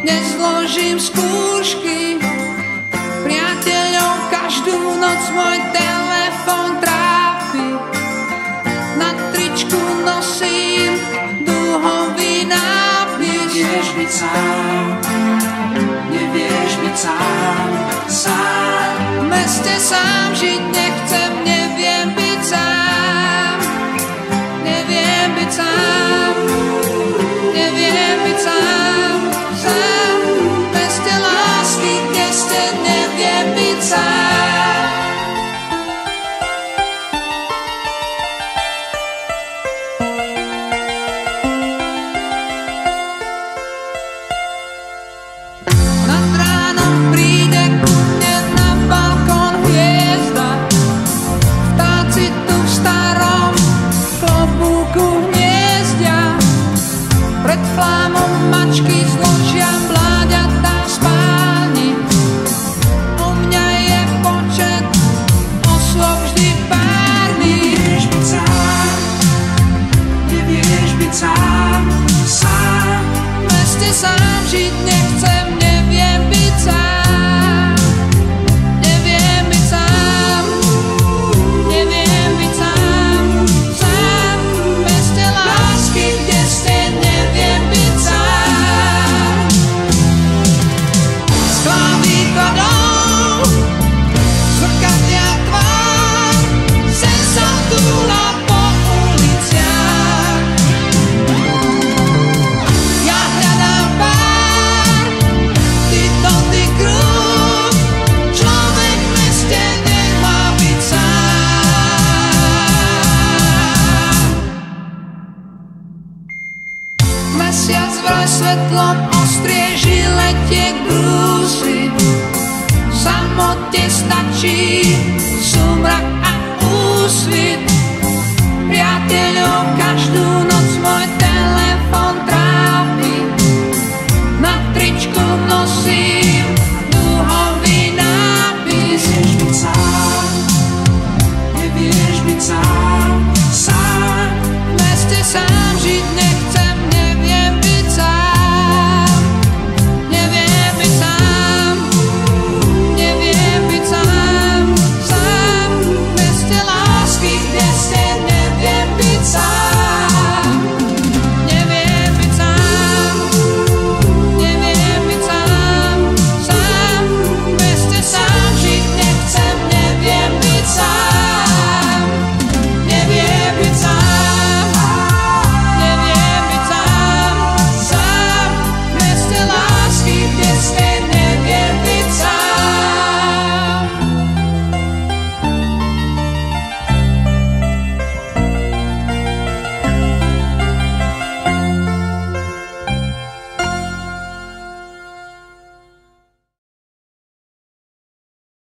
nezložím skúšky. Priateľov každú noc môj telefon trápi. Na tričku nosím dúhový nápis. Nevieš byť sám, nevieš byť sám, sám. V meste sám žiť nechcem, neviem byť sám. Neviem byť sám, neviem byť sám, sám. V meste lásky, kde ste, neviem byť sám. Nad ránom príde ku mne na balkón hviezda. Vtáci tu v starom klobúku hniezdia. Pred flámou mačky zložia mláďatá v spálni. U mňa je počet osôb vždy párny. Nevieš byť sám, nevieš byť sám, sám. V meste sám žiť nechcem, neviem byť sám. Neviem byť sám, neviem byť sám, sám. V meste lásky, kde ste, neviem byť sám. Sklá východov, zrkadlia tvár, sen sa túla po uliciach. Ja hľadám pár, ty dotyk rúk, človek v meste nemá byť sám. Mesiac vraj svetlom ostrieži letiek brúsi. Samote stačí sumrak a úsvit. Priateľov každú noc môj telefon